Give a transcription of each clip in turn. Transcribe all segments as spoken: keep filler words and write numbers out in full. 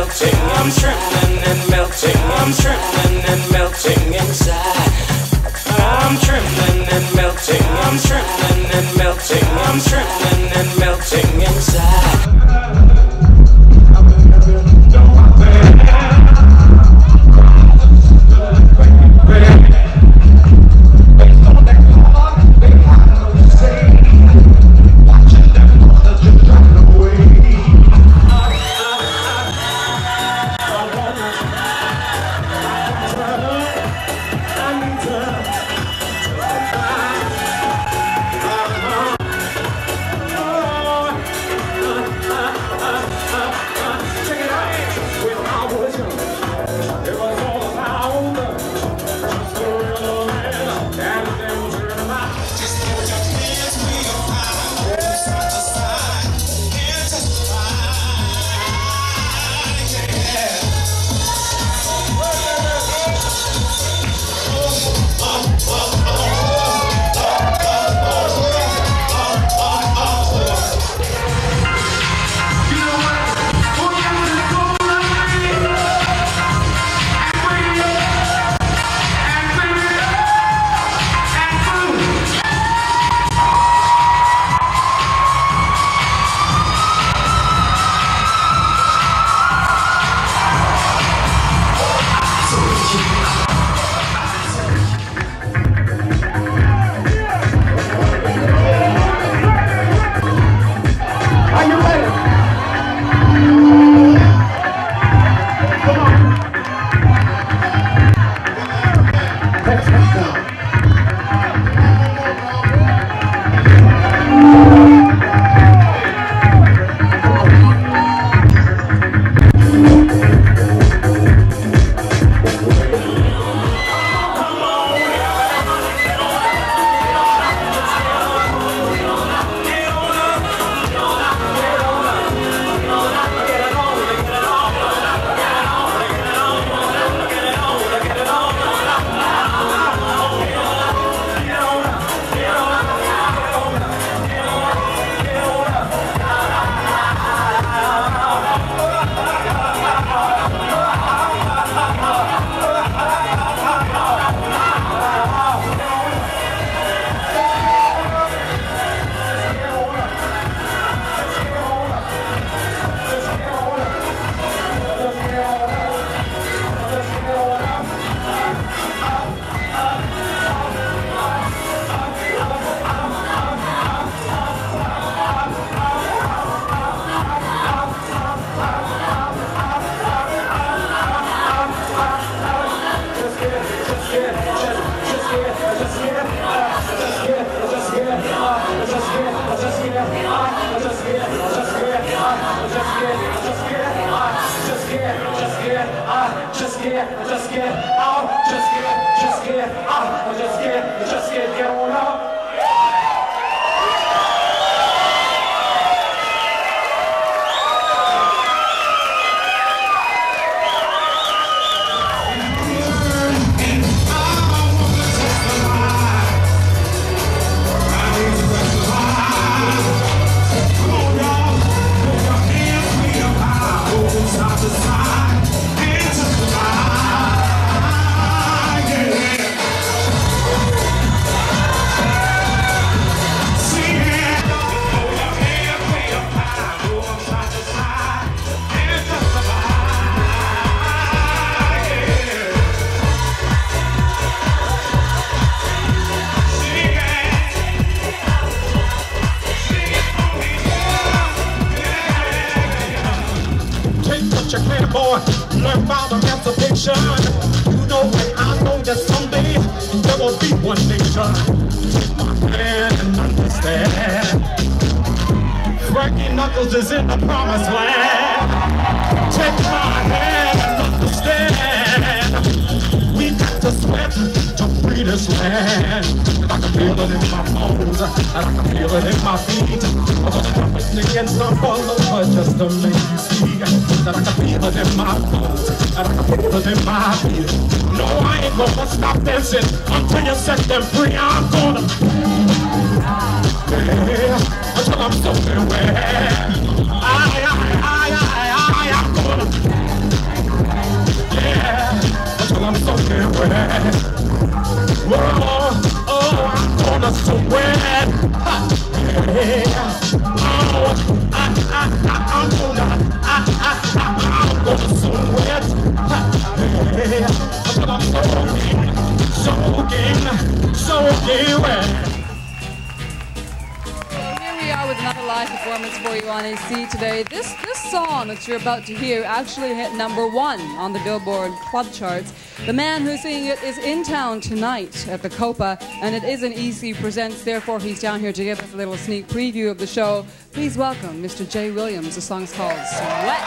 melting, I'm trembling and melting, I'm trembling and melting inside. I'm trembling and melting, I'm trembling and melting, I'm trembling and melting inside. Learn about emancipation. You know and I know that someday there will be one nation. Take my hand and understand. Frankie Knuckles is in the promised land. Take my hand and understand. We got to sweat to free this land. And I can feel it in my bones, and I can feel it in my feet. I'm gonna drop it against the ball over just to make you see that I can feel it in my bones, and I can feel it in my feet. No, I ain't gonna stop dancing until you set them free. I'm gonna, yeah, until I'm so aware. I, I, I, I, I, I'm gonna. funky way. We are with another live performance for you on A C today. This this song that you're about to hear actually hit number one on the Billboard club charts. The man who's singing it is in town tonight at the Copa, and it is an E C Presents. Therefore, he's down here to give us a little sneak preview of the show. Please welcome Mister Jay Williams. The song's called Sweat.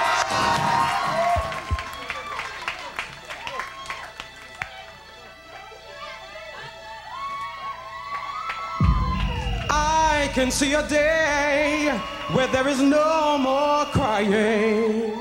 I can see a day where there is no more crying,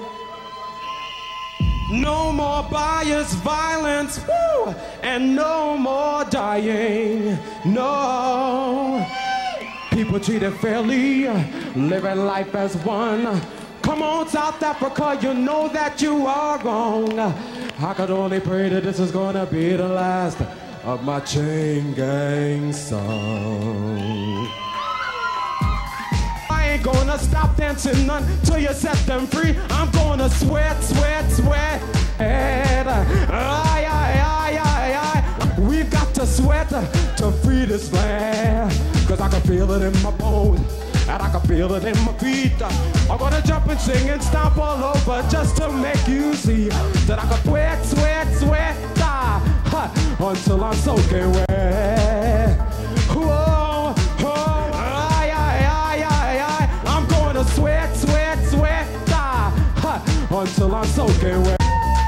no more bias, violence, woo, and no more dying. No, people treated fairly, living life as one. Come on, South Africa, you know that you are wrong. I could only pray that this is gonna be the last of my chain gang song. I ain't gonna stop dancing until you set them free. I'm gonna sweat, sweat, sweat. And, uh, aye, aye, aye, aye, aye. We've got to sweat to free this land. Cause I can feel it in my bones, and I can feel it in my feet. I'm gonna jump and sing and stomp all over just to make you see that I can sweat, sweat, sweat, ah, huh, until I'm soaking wet. Whoa, oh, aye, aye, aye, aye, aye. I'm gonna sweat, sweat, sweat, ah, huh, until I'm soaking wet.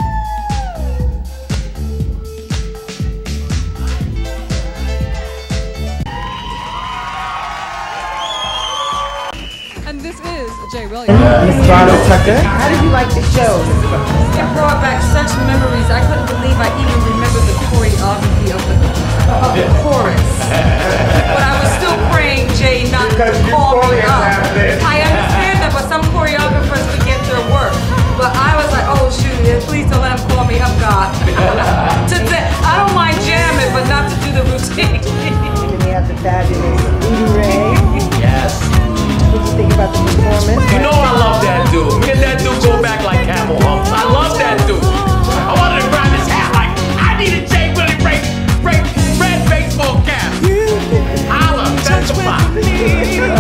Jay Williams. Miss Ronald Tucker. How did you like the show? It brought back such memories. I couldn't believe I even remembered the choreography of the, of the chorus. But I was still praying Jay not to call me up. I understand that, but some choreographers forget their work. But I was like, oh shoot, please don't let him call me up, God. to I don't mind jamming, but not to do the routine. And we have the fabulous Voodoo Ray. Yes. What do you think about the performance? You know I love that dude. Me and that dude go back like camel humps. I love that dude. I wanted to grab his hat like, I need a Jay Willie Ray, Ray, red baseball cap. Holla, that's the spot. But you know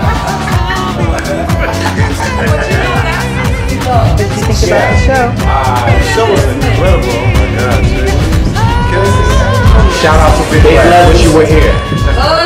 that's What did you think about the show? Uh, the show was incredible. Oh my God, Jay. Shout out to Big Black. Wish you were here. oh